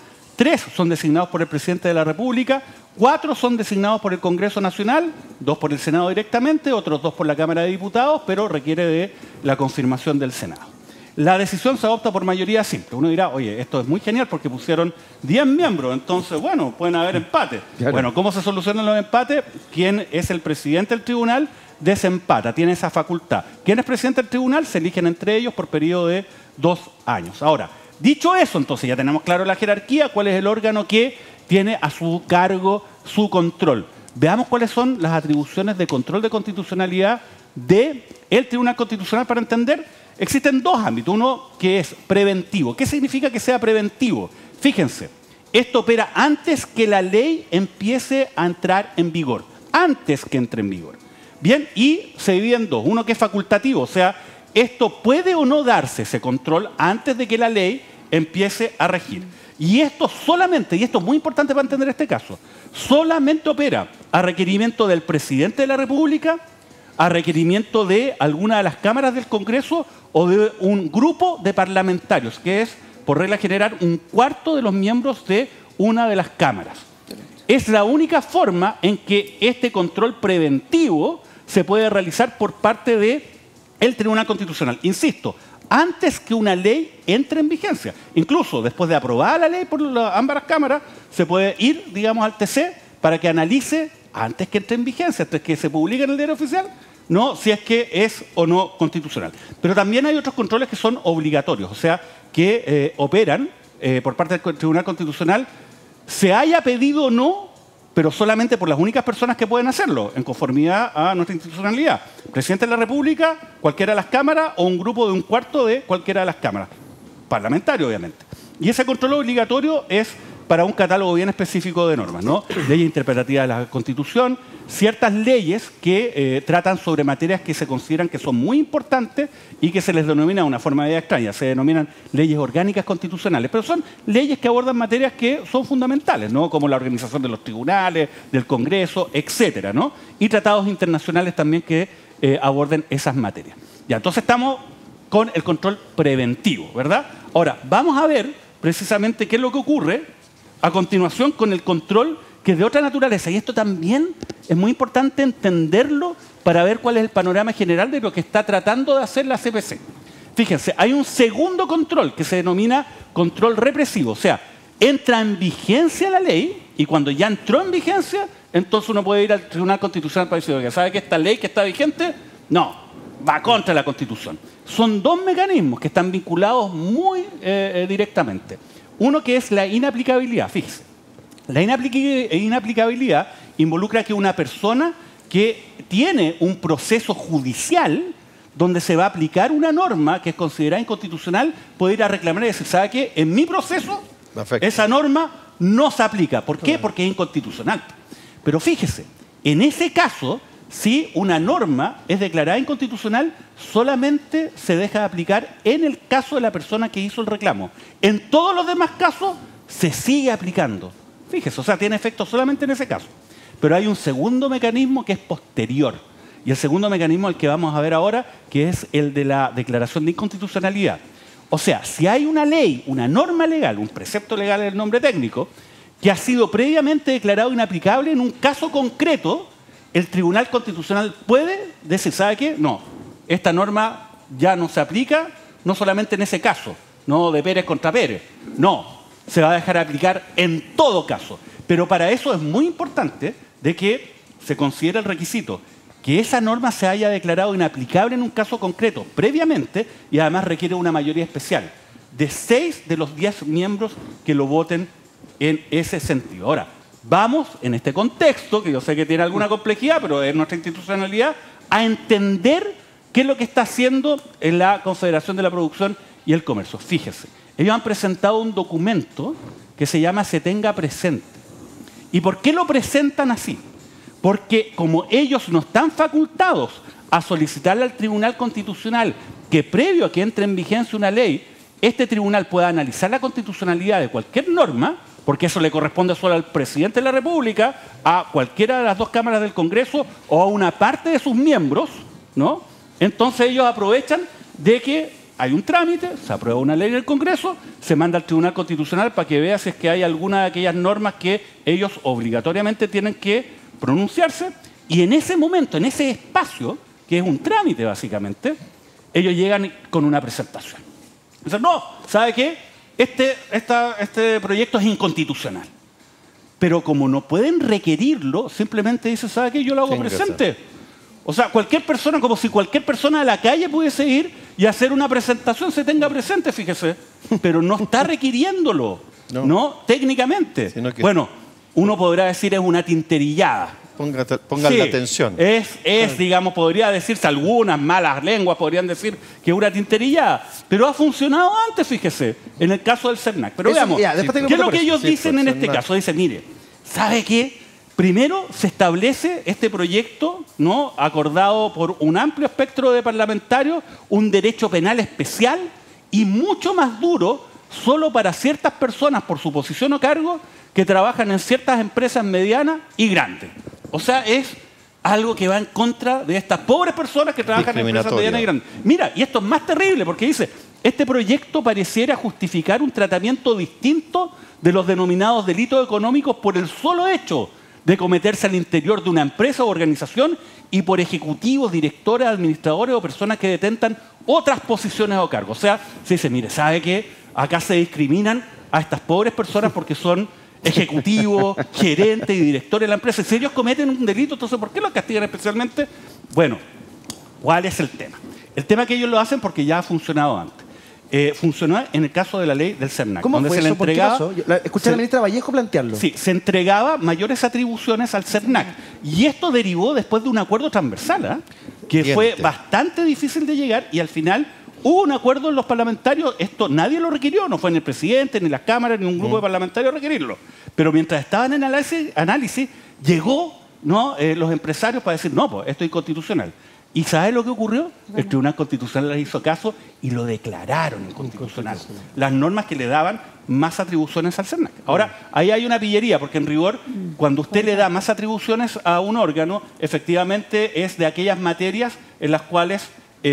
3 son designados por el presidente de la República, 4 son designados por el Congreso Nacional, 2 por el Senado directamente, otros 2 por la Cámara de Diputados, pero requiere de la confirmación del Senado. La decisión se adopta por mayoría simple. Uno dirá, oye, esto es muy genial porque pusieron 10 miembros, entonces, bueno, pueden haber empates. Claro. Bueno, ¿cómo se solucionan los empates? ¿Quién es el presidente del tribunal? Desempata, tiene esa facultad. ¿Quién es presidente del tribunal? Se eligen entre ellos por periodo de 2 años. Ahora, dicho eso, entonces ya tenemos claro la jerarquía, cuál es el órgano que tiene a su cargo su control. Veamos cuáles son las atribuciones de control de constitucionalidad del Tribunal Constitucional para entender. Existen 2 ámbitos. Uno que es preventivo. ¿Qué significa que sea preventivo? Fíjense, esto opera antes que la ley empiece a entrar en vigor. Antes que entre en vigor. Bien, y se divide en 2. Uno que es facultativo, o sea, esto puede o no darse, ese control, antes de que la ley empiece a regir. Y esto solamente, y esto es muy importante para entender este caso, solamente opera a requerimiento del presidente de la República, a requerimiento de alguna de las cámaras del Congreso o de un grupo de parlamentarios, que es, por regla general, 1/4 de los miembros de una de las cámaras. Es la única forma en que este control preventivo se puede realizar por parte del Tribunal Constitucional. Insisto, antes que una ley entre en vigencia. Incluso después de aprobada la ley por ambas cámaras, se puede ir, digamos, al TC para que analice, antes que entre en vigencia, antes que se publique en el diario oficial, no si es que es o no constitucional. Pero también hay otros controles que son obligatorios, o sea, que operan por parte del Tribunal Constitucional, se haya pedido o no, pero solamente por las únicas personas que pueden hacerlo, en conformidad a nuestra institucionalidad. Presidente de la República, cualquiera de las cámaras, o un grupo de 1/4 de cualquiera de las cámaras. Parlamentario, obviamente. Y ese control obligatorio es para un catálogo bien específico de normas, ¿no? Leyes interpretativas de la Constitución, ciertas leyes que tratan sobre materias que se consideran que son muy importantes y que se les denomina de una forma media extraña, se denominan leyes orgánicas constitucionales, pero son leyes que abordan materias que son fundamentales, ¿no? Como la organización de los tribunales, del Congreso, etcétera, ¿no? Y tratados internacionales también que aborden esas materias. Ya, entonces estamos con el control preventivo, ¿verdad? Ahora, vamos a ver precisamente qué es lo que ocurre a continuación con el control que es de otra naturaleza. Y esto también es muy importante entenderlo para ver cuál es el panorama general de lo que está tratando de hacer la CPC. Fíjense, hay un segundo control que se denomina control represivo. O sea, entra en vigencia la ley y cuando ya entró en vigencia, entonces uno puede ir al Tribunal Constitucional para decir, ¿sabe que esta ley que está vigente? No, va contra la Constitución. Son 2 mecanismos que están vinculados muy directamente. Uno que es la inaplicabilidad, fíjese. La inaplicabilidad involucra que una persona que tiene un proceso judicial donde se va a aplicar una norma que es considerada inconstitucional puede ir a reclamar y decir, ¿sabe qué? En mi proceso esa norma no se aplica. ¿Por qué? Porque es inconstitucional. Pero fíjese, en ese caso, si una norma es declarada inconstitucional, solamente se deja de aplicar en el caso de la persona que hizo el reclamo. En todos los demás casos se sigue aplicando. Fíjese, o sea, tiene efecto solamente en ese caso. Pero hay un segundo mecanismo que es posterior. Y el segundo mecanismo, el que vamos a ver ahora, que es el de la declaración de inconstitucionalidad. O sea, si hay una ley, una norma legal, un precepto legal es el nombre técnico, que ha sido previamente declarado inaplicable en un caso concreto, el Tribunal Constitucional puede decir, ¿sabe qué? No, esta norma ya no se aplica, no solamente en ese caso, no de Pérez contra Pérez, no, se va a dejar aplicar en todo caso. Pero para eso es muy importante de que se considere el requisito, que esa norma se haya declarado inaplicable en un caso concreto previamente y además requiere una mayoría especial de 6 de los 10 miembros que lo voten en ese sentido. Ahora, vamos en este contexto, que yo sé que tiene alguna complejidad, pero es nuestra institucionalidad, a entender qué es lo que está haciendo en la Confederación de la Producción y el Comercio. Fíjese, ellos han presentado un documento que se llama Se Tenga Presente. ¿Y por qué lo presentan así? Porque como ellos no están facultados a solicitarle al Tribunal Constitucional que previo a que entre en vigencia una ley, este tribunal pueda analizar la constitucionalidad de cualquier norma, porque eso le corresponde solo al presidente de la República, a cualquiera de las 2 cámaras del Congreso o a una parte de sus miembros, ¿no? Entonces ellos aprovechan de que hay un trámite, se aprueba una ley en el Congreso, se manda al Tribunal Constitucional para que vea si es que hay alguna de aquellas normas que ellos obligatoriamente tienen que pronunciarse, y en ese momento, en ese espacio, que es un trámite básicamente, ellos llegan con una presentación. Dicen, no, ¿sabe qué? Este proyecto es inconstitucional. Pero como no pueden requerirlo, simplemente dicen, ¿sabe qué? Yo lo hago presente. O sea, cualquier persona, como si cualquier persona de la calle pudiese ir y hacer una presentación, se tenga presente, fíjese. Pero no está requiriéndolo, ¿no? Técnicamente. Bueno, uno podrá decir es una tinterillada. Pongan la atención. Digamos, podría decirse, algunas malas lenguas podrían decir que es una tinterillada, pero ha funcionado antes, fíjese, en el caso del CERNAC. Pero veamos, ¿qué es lo que ellos dicen en este caso? Dicen, mire, ¿sabe qué? Primero se establece este proyecto, ¿no?, acordado por un amplio espectro de parlamentarios, un derecho penal especial y mucho más duro solo para ciertas personas por su posición o cargo que trabajan en ciertas empresas medianas y grandes. O sea, es algo que va en contra de estas pobres personas que trabajan en empresas medianas y grandes. Mira, y esto es más terrible porque dice, este proyecto pareciera justificar un tratamiento distinto de los denominados delitos económicos por el solo hecho de cometerse al interior de una empresa o organización y por ejecutivos, directores, administradores o personas que detentan otras posiciones o cargos. O sea, se dice, mire, ¿sabe qué? Acá se discriminan a estas pobres personas porque son ejecutivos, gerentes y directores de la empresa. Si ellos cometen un delito, entonces, ¿por qué los castigan especialmente? Bueno, ¿cuál es el tema? El tema es que ellos lo hacen porque ya ha funcionado antes. Funcionó en el caso de la ley del CERNAC. ¿Cómo donde fue se le eso? ¿Por qué entregaba, pasó? Escuché a la ministra Vallejo plantearlo. Sí, se entregaba mayores atribuciones al CERNAC. Y esto derivó después de un acuerdo transversal, que fue bastante difícil de llegar y al final hubo un acuerdo en los parlamentarios. Esto nadie lo requirió, no fue ni el presidente, ni las cámaras, ni un grupo de parlamentarios a requerirlo. Pero mientras estaban en análisis llegó, ¿no?, los empresarios para decir, no, pues esto es inconstitucional. ¿Y sabes lo que ocurrió? El Tribunal Constitucional les hizo caso y lo declararon inconstitucional. Las normas que le daban más atribuciones al CERNAC. Ahora, ahí hay una pillería, porque en rigor, cuando usted le da más atribuciones a un órgano, efectivamente es de aquellas materias en las cuales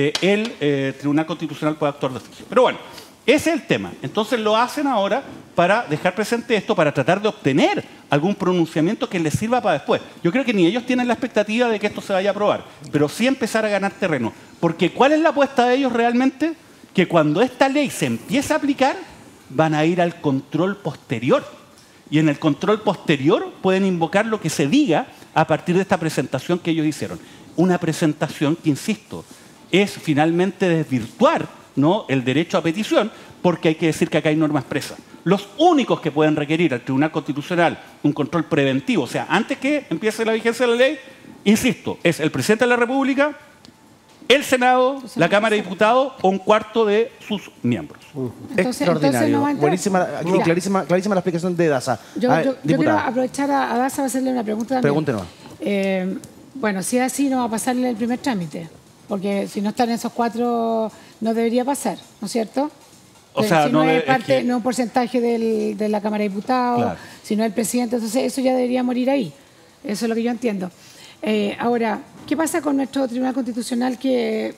el Tribunal Constitucional puede actuar de oficio. Pero bueno, ese es el tema. Entonces lo hacen ahora para dejar presente esto, para tratar de obtener algún pronunciamiento que les sirva para después. Yo creo que ni ellos tienen la expectativa de que esto se vaya a aprobar, pero sí empezar a ganar terreno. Porque ¿cuál es la apuesta de ellos realmente? Que cuando esta ley se empiece a aplicar, van a ir al control posterior. Y en el control posterior pueden invocar lo que se diga a partir de esta presentación que ellos hicieron. Una presentación que, insisto, es finalmente desvirtuar, ¿no?, el derecho a petición, porque hay que decir que acá hay normas presas. Los únicos que pueden requerir al Tribunal Constitucional un control preventivo, o sea, antes que empiece la vigencia de la ley, insisto, es el presidente de la República, el Senado, la Cámara de Diputados o un cuarto de sus miembros. Extraordinario. Buenísima, clarísima la explicación de Daza. Yo quiero aprovechar a Daza para hacerle una pregunta también. Pregúntenos. Bueno, si es así, no va a pasarle el primer trámite. Porque si no están esos 4, no debería pasar, ¿no es cierto? O sea, si no es parte, no un porcentaje de la Cámara de Diputados, claro, si no es el presidente, entonces eso ya debería morir ahí. Eso es lo que yo entiendo. Ahora, ¿qué pasa con nuestro Tribunal Constitucional que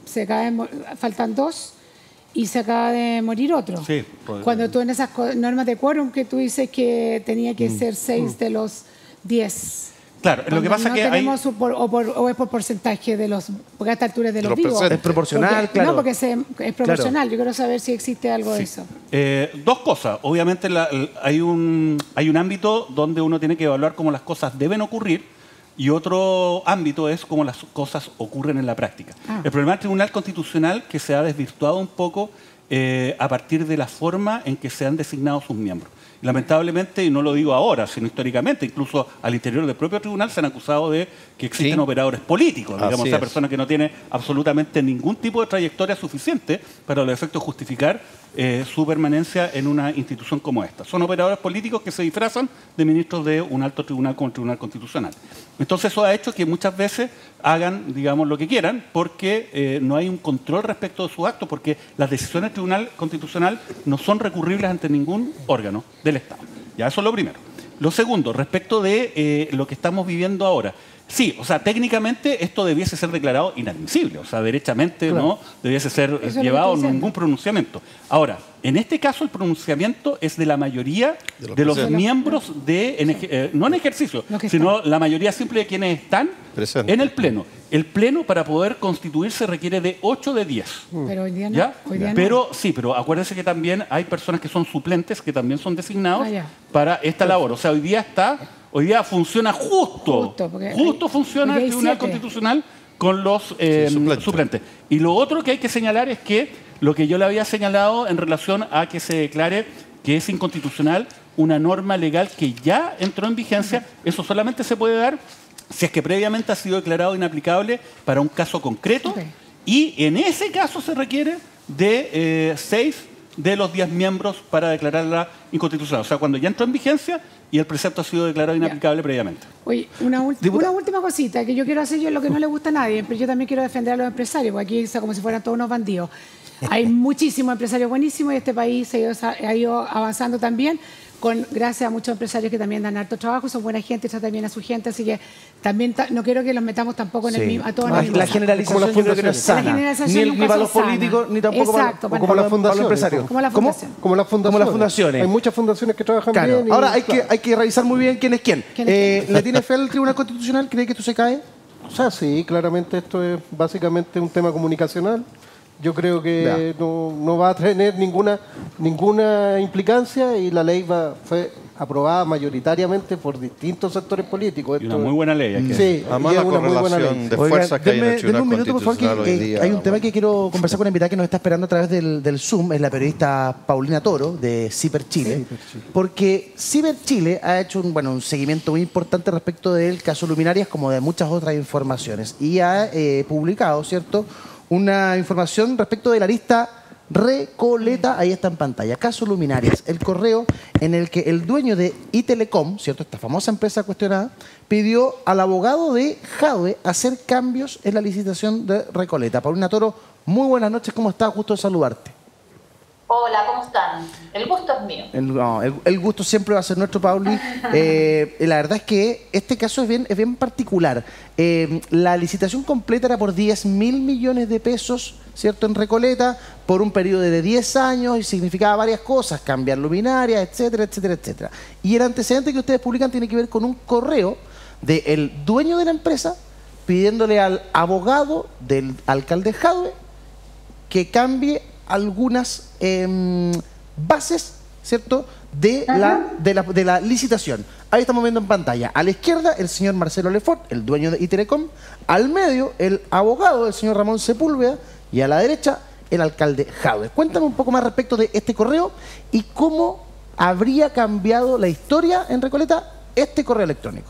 faltan 2 y se acaba de morir otro? Sí, cuando tú en esas normas de quórum que tú dices que tenía que ser 6 de los 10. Claro, lo que pasa no que tenemos o es por porcentaje de los, porque a esta altura es de los vivos. Es proporcional, claro. No, porque es proporcional. Claro. Yo quiero saber si existe algo de eso. Dos cosas. Obviamente hay un ámbito donde uno tiene que evaluar cómo las cosas deben ocurrir y otro ámbito es cómo las cosas ocurren en la práctica. El problema del Tribunal Constitucional que se ha desvirtuado un poco a partir de la forma en que se han designado sus miembros. Lamentablemente, y no lo digo ahora, sino históricamente, incluso al interior del propio tribunal se han acusado de que existen operadores políticos, digamos, esa persona que no tiene absolutamente ningún tipo de trayectoria suficiente para los efectos justificar su permanencia en una institución como esta. Son operadores políticos que se disfrazan de ministros de un alto tribunal como el Tribunal Constitucional. Entonces eso ha hecho que muchas veces hagan, digamos, lo que quieran, porque no hay un control respecto de sus actos, porque las decisiones del Tribunal Constitucional no son recurribles ante ningún órgano del Estado. Ya eso es lo primero. Lo segundo, respecto de lo que estamos viviendo ahora. Sí, o sea, técnicamente esto debiese ser declarado inadmisible, o sea, derechamente no debiese ser llevado ningún pronunciamiento. Ahora, en este caso el pronunciamiento es de la mayoría de los miembros de, no en ejercicio, sino la mayoría simple de quienes están en el Pleno. El Pleno para poder constituirse requiere de 8 de 10. Pero hoy día no. ¿Ya? Hoy día no. Pero sí, pero acuérdense que también hay personas que son suplentes que también son designados para esta labor. O sea, hoy día funciona justo funciona el Tribunal Constitucional con los suplentes. Y lo otro que hay que señalar es que lo que yo le había señalado en relación a que se declare que es inconstitucional una norma legal que ya entró en vigencia, eso solamente se puede dar si es que previamente ha sido declarado inaplicable para un caso concreto y en ese caso se requiere de 6 de los 10 miembros para declararla inconstitucional. O sea, cuando ya entró en vigencia y el precepto ha sido declarado inaplicable previamente. Oye, una última cosita que yo quiero hacer, yo lo que no le gusta a nadie, pero yo también quiero defender a los empresarios, porque aquí es como si fueran todos unos bandidos. Hay muchísimos empresarios buenísimos y este país ha ido avanzando también, gracias a muchos empresarios que también dan harto trabajo, son buena gente, tratan bien a su gente, así que también no quiero que los metamos tampoco en el mismo, a todos en el mismo. La generalización yo creo que no es sana, ni para los políticos, ni tampoco para los empresarios. Como las fundaciones. Hay muchas fundaciones que trabajan bien. Ahora hay que revisar muy bien quién es quién. ¿Le tiene fe al Tribunal Constitucional? ¿Cree que esto se cae? O sea, sí, claramente esto es básicamente un tema comunicacional. Yo creo que no va a tener ninguna implicancia y la ley fue aprobada mayoritariamente por distintos sectores políticos. Y una muy buena ley. Sí, además la correlación de fuerzas que hay en el Tribunal Constitucional hoy día. Hay un tema que quiero conversar con una invitada que nos está esperando a través del Zoom, es la periodista Paulina Toro de Ciper Chile, porque Ciper Chile ha hecho un seguimiento muy importante respecto del caso Luminarias como de muchas otras informaciones y ha publicado, ¿cierto?, una información respecto de la lista Recoleta, ahí está en pantalla, caso Luminarias, el correo en el que el dueño de Itelecom, ¿cierto?, esta famosa empresa cuestionada, pidió al abogado de Jadwe hacer cambios en la licitación de Recoleta. Paulina Toro, muy buenas noches, ¿cómo estás? Gusto de saludarte. Hola, ¿cómo están? El gusto es mío. El gusto siempre va a ser nuestro, Pauli. La verdad es que este caso es bien particular. La licitación completa era por 10.000 millones de pesos, ¿cierto?, en Recoleta, por un periodo de 10 años y significaba varias cosas, cambiar luminarias, etcétera, etcétera, etcétera. Y el antecedente que ustedes publican tiene que ver con un correo del dueño de la empresa pidiéndole al abogado del alcalde Jadwe que cambie algunas bases, ¿cierto?, de la licitación. Ahí estamos viendo en pantalla. A la izquierda, el señor Marcelo Lefort, el dueño de Itelecom. Al medio, el abogado del señor Ramón Sepúlveda. Y a la derecha, el alcalde Jadwe. Cuéntame un poco más respecto de este correo y cómo habría cambiado la historia en Recoleta este correo electrónico.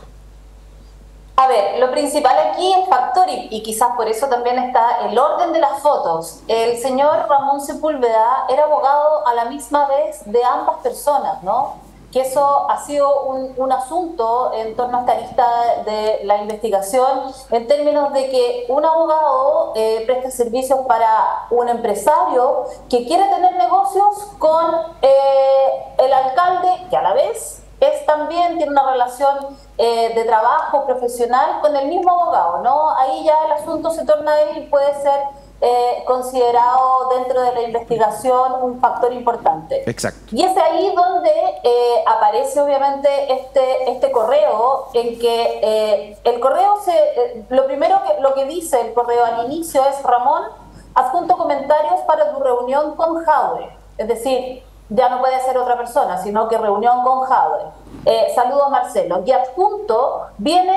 A ver, lo principal aquí es factor y quizás por eso también está el orden de las fotos. El señor Ramón Sepúlveda era abogado a la misma vez de ambas personas, ¿no? Que eso ha sido un asunto en torno a esta lista de la investigación en términos de que un abogado presta servicios para un empresario que quiere tener negocios con el alcalde, que a la vez también tiene una relación de trabajo profesional con el mismo abogado, ¿no? Ahí ya el asunto se torna y puede ser considerado dentro de la investigación un factor importante. Exacto. Y es ahí donde aparece obviamente este correo, en que el correo lo primero lo que dice el correo al inicio es: Ramón, adjunto comentarios para tu reunión con Jadwe. Es decir, ya no puede ser otra persona, sino que reunión con Jadwe. Saludos, Marcelo. Y adjunto viene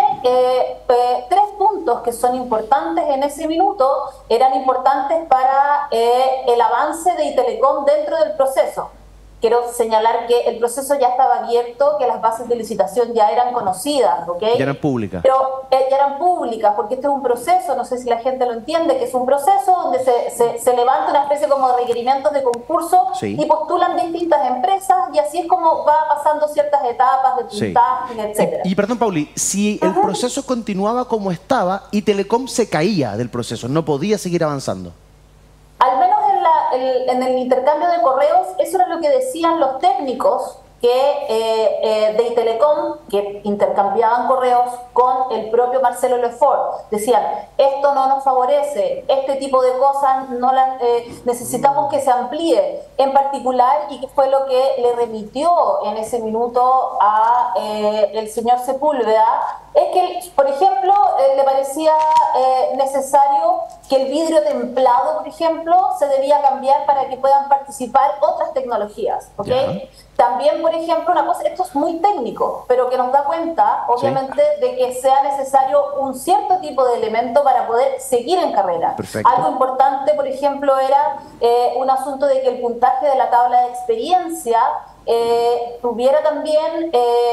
3 puntos que son importantes en ese minuto, eran importantes para el avance de Itelecom dentro del proceso. Quiero señalar que el proceso ya estaba abierto, que las bases de licitación ya eran conocidas, ¿ok? Ya eran públicas. Pero ya eran públicas, porque este es un proceso, no sé si la gente lo entiende, que es un proceso donde se levanta una especie como de requerimientos de concurso y postulan distintas empresas y así es como va pasando ciertas etapas de puntajes, etcétera. Y perdón, Pauli, si el proceso continuaba como estaba y Telecom se caía del proceso, no podía seguir avanzando. Al menos en el intercambio de correos, eso era lo que decían los técnicos que de Telecom, que intercambiaban correos con el propio Marcelo Lefort. Decían, esto no nos favorece, este tipo de cosas no necesitamos que se amplíe. En particular, y que fue lo que le remitió en ese minuto a el señor Sepúlveda, es que, por ejemplo, le parecía necesario que el vidrio templado, por ejemplo, se debía cambiar para que puedan participar otras tecnologías, ¿ok? También, por ejemplo, una cosa, esto es muy técnico, pero que nos da cuenta, obviamente, de que sea necesario un cierto tipo de elemento para poder seguir en carrera. Perfecto. Algo importante, por ejemplo, era un asunto de que el puntaje de la tabla de experiencia tuviera también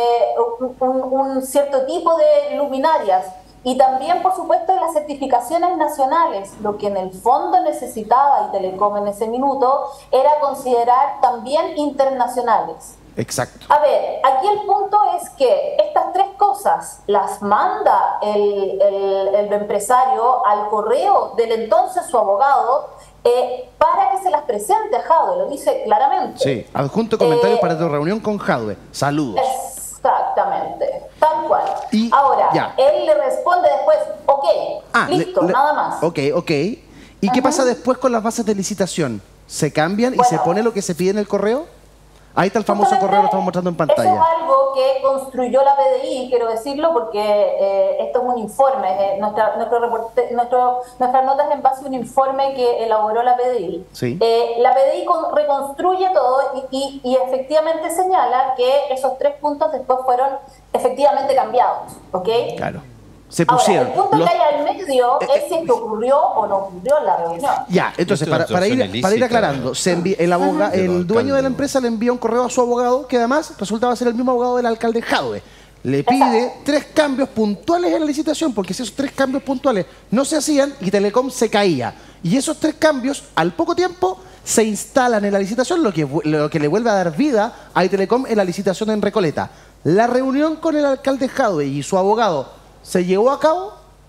un cierto tipo de luminarias. Y también, por supuesto, en las certificaciones nacionales, lo que en el fondo necesitaba Telecom en ese minuto era considerar también internacionales. Exacto. A ver, aquí el punto es que estas tres cosas las manda el empresario al correo del entonces su abogado para que se las presente a Jadwe, lo dice claramente. Sí, adjunto comentarios para tu reunión con Jadwe. Saludos. Exactamente, tal cual. Y ahora, ya. él le responde después, ok, listo, nada más. Ok. ¿Y qué pasa después con las bases de licitación? ¿Se cambian y se pone lo que se pide en el correo? Ahí está el famoso correo, lo estamos mostrando en pantalla. Eso es algo que construyó la PDI, quiero decirlo, porque esto es un informe. Nuestras notas en base a un informe que elaboró la PDI. Sí. La PDI reconstruye todo y efectivamente señala que esos tres puntos después fueron efectivamente cambiados. ¿Ok? Claro. Se pusieron. Ahora, el punto que hay al medio es si esto ocurrió o no ocurrió en la reunión. Ya, entonces, para ir aclarando, el dueño de la empresa le envía un correo a su abogado, que además resultaba ser el mismo abogado del alcalde Jadwe. Le pide 3 cambios puntuales en la licitación, porque si esos 3 cambios puntuales no se hacían, y Telecom se caía. Y esos 3 cambios, al poco tiempo, se instalan en la licitación, lo que le vuelve a dar vida a Telecom en la licitación en Recoleta. La reunión con el alcalde Jadwe y su abogado, ¿se llevó a cabo?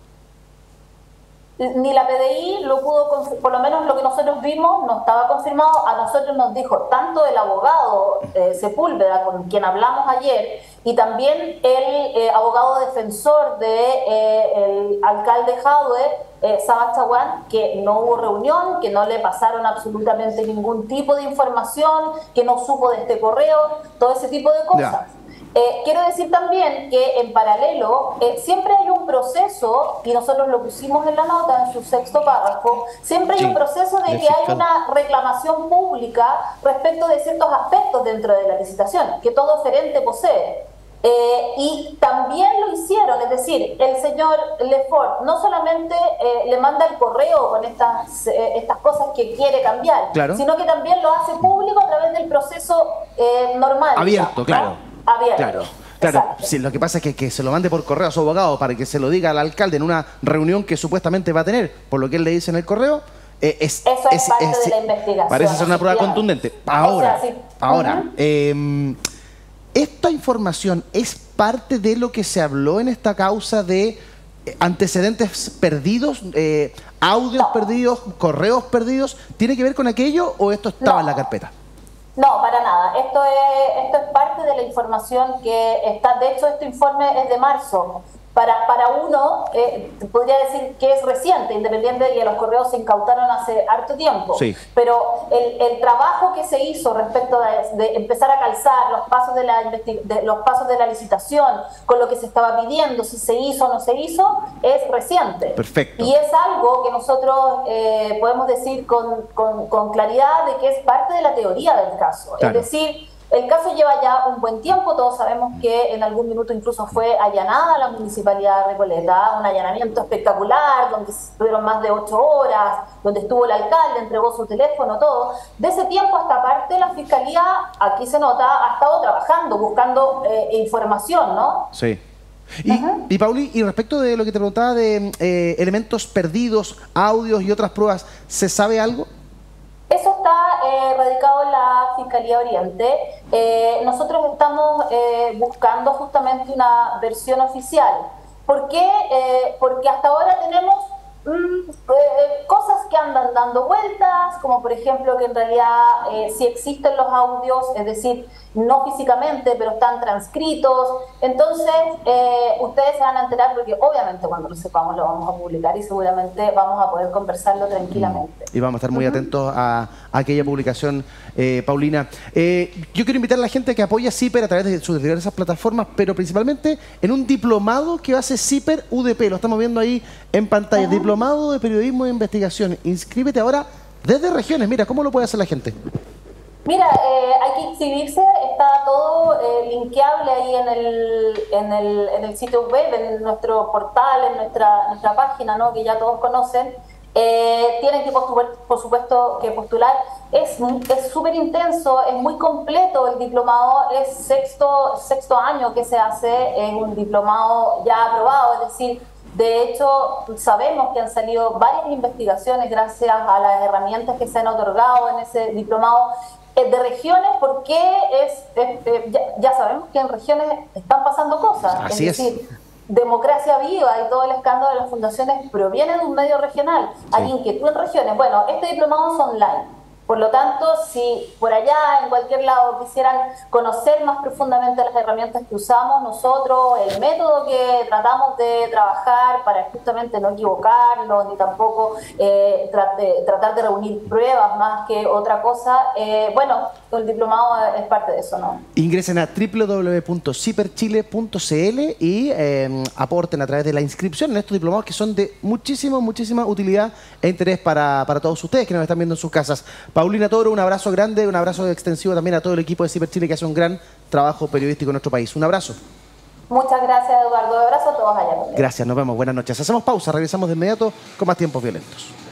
Ni la PDI lo pudo, por lo menos lo que nosotros vimos no estaba confirmado. A nosotros nos dijo tanto el abogado Sepúlveda, con quien hablamos ayer, y también el abogado defensor del alcalde Jadwe, Sabah Chaguán, que no hubo reunión, que no le pasaron absolutamente ningún tipo de información, que no supo de este correo, todo ese tipo de cosas. Ya. Quiero decir también que en paralelo siempre hay un proceso, y nosotros lo pusimos en la nota en su 6º párrafo, siempre hay un proceso de que hay una reclamación pública respecto de ciertos aspectos dentro de la licitación, que todo oferente posee. Y también lo hicieron, es decir, el señor Lefort no solamente le manda el correo con estas cosas que quiere cambiar, claro, sino que también lo hace público a través del proceso normal. Abierto, ¿no? claro. Abierto. Claro. Sí, lo que pasa es que se lo mande por correo a su abogado para que se lo diga al alcalde en una reunión que supuestamente va a tener, por lo que él le dice en el correo. Eso es parte de la investigación. Parece ser una prueba contundente. Ahora, ¿esta información es parte de lo que se habló en esta causa de antecedentes perdidos, audios perdidos, correos perdidos? ¿Tiene que ver con aquello o esto estaba en la carpeta? No, para nada. Esto es parte de la información que está. De hecho, este informe es de marzo. Para uno, podría decir que es reciente, independiente de que los correos se incautaron hace harto tiempo. Sí. Pero el trabajo que se hizo respecto de empezar a calzar los pasos de la licitación con lo que se estaba pidiendo, si se hizo o no se hizo, es reciente. Perfecto. Y es algo que nosotros podemos decir con claridad de que es parte de la teoría del caso. Claro. Es decir, el caso lleva ya un buen tiempo, todos sabemos que en algún minuto incluso fue allanada la municipalidad de Recoleta, un allanamiento espectacular, donde estuvieron más de 8 horas, donde estuvo el alcalde, entregó su teléfono, todo. De ese tiempo hasta parte la Fiscalía, aquí se nota, ha estado trabajando, buscando información, ¿no? Sí. Y Pauli, y respecto de lo que te preguntaba de elementos perdidos, audios y otras pruebas, ¿se sabe algo? Eso está radicado en la Fiscalía Oriente. Nosotros estamos buscando justamente una versión oficial. ¿Por qué? Porque hasta ahora tenemos cosas que andan dando vueltas, como por ejemplo que en realidad sí existen los audios, es decir, no físicamente, pero están transcritos. Entonces, ustedes se van a enterar porque obviamente cuando lo sepamos lo vamos a publicar y seguramente vamos a poder conversarlo tranquilamente. Y vamos a estar muy atentos a aquella publicación, Paulina. Yo quiero invitar a la gente que apoya CIPER a través de sus diversas plataformas, pero principalmente en un diplomado que hace CIPER UDP. Lo estamos viendo ahí en pantalla. Diplomado de Periodismo e Investigación. Inscríbete ahora desde regiones. Mira, ¿cómo lo puede hacer la gente? Mira, hay que inscribirse, está todo linkeable ahí en el sitio web, en nuestro portal, en nuestra página, ¿no? Que ya todos conocen. Tienen que, por supuesto, que postular. Es súper intenso, es muy completo el diplomado, es sexto año que se hace, es un diplomado ya aprobado, es decir, de hecho, sabemos que han salido varias investigaciones gracias a las herramientas que se han otorgado en ese diplomado de regiones, porque ya sabemos que en regiones están pasando cosas. Así es decir, Democracia Viva y todo el escándalo de las fundaciones proviene de un medio regional. Hay inquietud en regiones. Bueno, este diplomado es online. Por lo tanto, si por allá, en cualquier lado, quisieran conocer más profundamente las herramientas que usamos nosotros, el método que tratamos de trabajar para justamente no equivocarnos, ni tampoco tratar de reunir pruebas más que otra cosa, bueno, el diplomado es parte de eso, ¿no? Ingresen a www.ciperchile.cl y aporten a través de la inscripción en estos diplomados que son de muchísima utilidad e interés para todos ustedes que nos están viendo en sus casas. Paulina Toro, un abrazo grande, un abrazo extensivo también a todo el equipo de Ciper Chile que hace un gran trabajo periodístico en nuestro país. Un abrazo. Muchas gracias, Eduardo. Un abrazo a todos allá también. Gracias, nos vemos. Buenas noches. Hacemos pausa, regresamos de inmediato con más Tiempos Violentos.